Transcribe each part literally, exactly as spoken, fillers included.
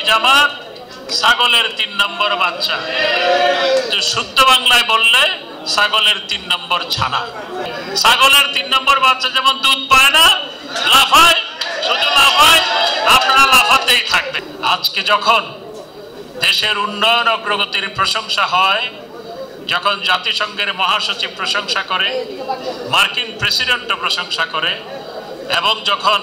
জামাত ছাগলের তিন নম্বর বাচ্চা, তো শুদ্ধ বাংলায় বললে ছাগলের তিন নম্বর ছানা। ছাগলের তিন নম্বর বাচ্চা যেমন দুধ পায় না, লাফায়, শুধু লাফায়, আপনারা লাফাতেই থাকবেন। আজকে যখন দেশের উন্নয়ন অগ্রগতির প্রশংসা হয়, যখন জাতিসংঘের মহাসচিব প্রশংসা করে, মার্কিন প্রেসিডেন্টও প্রশংসা করে, এবং যখন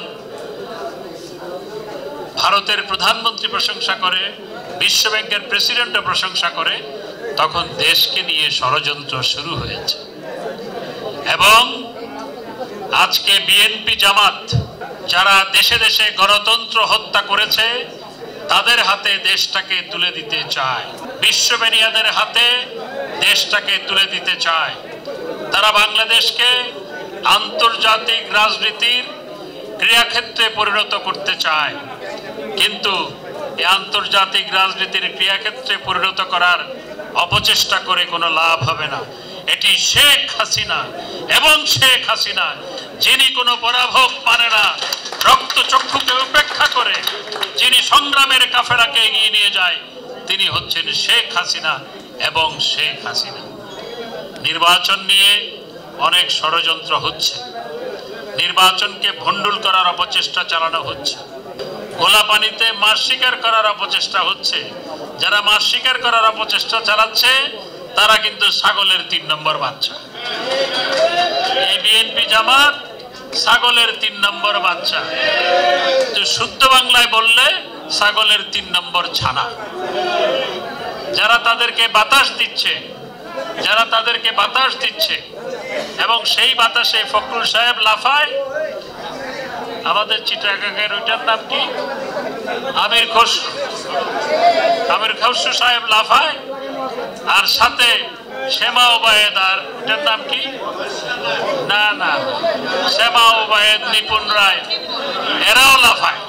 ভারতের প্রধানমন্ত্রী প্রশংসা করে, বিশ্বব্যাংকের প্রেসিডেন্টও প্রশংসা করে, তখন দেশকে নিয়ে ষড়যন্ত্র শুরু হয়েছে। এবং আজকে বিএনপি জামাত যারা দেশে দেশে গণতন্ত্র হত্যা করেছে, তাদের হাতে দেশটাকে তুলে দিতে চায়, বিশ্ববেনিয়াদের হাতে দেশটাকে তুলে দিতে চায়। তারা বাংলাদেশকে আন্তর্জাতিক রাজনীতির ক্রিয়াক্ষেত্রে পরিণত করতে চায়, কিন্তু এই আন্তর্জাতিক রাজনীতির ক্রিয়াক্ষেত্রে পরিণত করার অপচেষ্টা করে কোনো লাভ হবে না। এটি শেখ হাসিনা এবং শেখ হাসিনা যিনি কোনো পরাভব মানে না, রক্তচক্ষুকে উপেক্ষা করে যিনি সংগ্রামের কাফেলাকে এগিয়ে নিয়ে যায়, তিনি হচ্ছেন শেখ হাসিনা এবং শেখ হাসিনা। নির্বাচন নিয়ে অনেক ষড়যন্ত্র হচ্ছে, নির্বাচনকে ভণ্ডুল করার অপচেষ্টা চালানো হচ্ছে, গোলাপানিতে মাছ শিকার করার অপচেষ্টা হচ্ছে। যারা মাছ শিকার করার অপচেষ্টা চালাচ্ছে তারা কিন্তু ছাগলের তিন নম্বর বাচ্চা। এই বিএনপি জামাত ছাগলের তিন নম্বর বাচ্চা, তো শুদ্ধ বাংলায় বললে ছাগলের তিন নম্বর ছানা। যারা তাদেরকে বাতাস দিচ্ছে, যারা তাদেরকে বাতাস দিচ্ছে এবং সেই বাতাসে ফখরুল সাহেব লাফায়। আমাদের চিটাগাংয়ের ওইটার নাম কি, আমির খসরু, আমির খসরু সাহেব লাফায়, আর সাথে শ্যামা ওবায়েদ, আর ওটার নাম কি, না না শ্যামা ওবায়েদ, নিপুণ রায়, এরাও লাফায়।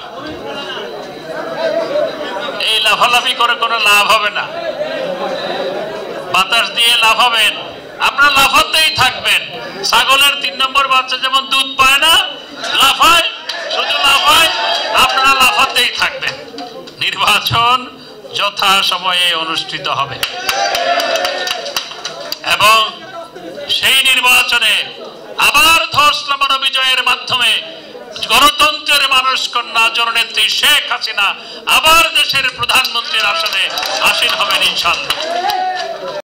এই লাফালাফি করে কোনো লাভ হবে না। বাতাস দিয়ে লাফাবেন, আপনারা লাফাতেই থাকবেন। ছাগলের তিন নম্বর বাচ্চা যেমন দুধ পায় না, লাফায়, শুধু লাফায়, আপনারা লাফাতেই থাকবেন। নির্বাচন যথা সময়ে অনুষ্ঠিত হবে এবং সেই নির্বাচনে আবার ধস নামানো বিজয়ের মাধ্যমে গণতন্ত্রের মানুষ কন্যা জননেত্রী শেখ হাসিনা আবার দেশের প্রধানমন্ত্রীর আসনে আসীন হবেন ইনশাআল্লাহ।